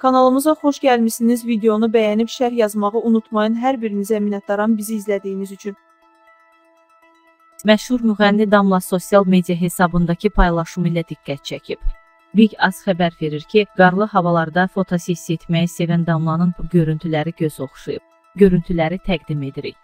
Kanalımıza xoş gəlmişsiniz. Videonu bəyənib şərh yazmağı unutmayın. Hər birinizə minnətdaram bizi izlədiyiniz üçün. Məşhur müğənni Damla sosial media hesabındakı paylaşımı ilə diqqət çəkib. Big Az xəbər verir ki, qarlı havalarda fotosessiya etməyi sevən Damlanın görüntüləri göz oxşayıb. Görüntüləri təqdim edirik.